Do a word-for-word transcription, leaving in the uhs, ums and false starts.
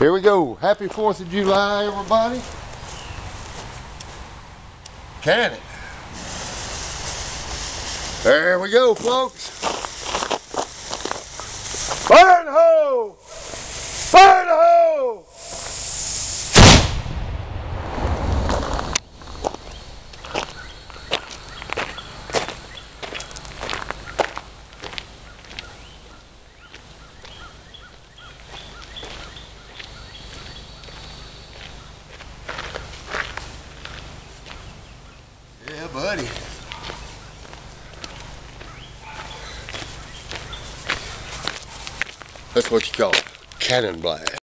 Here we go. Happy fourth of July, everybody. Can it. There we go, folks. Fire in the hole! Fire in the hole! Yeah, buddy. That's what you call it. Cannon blast.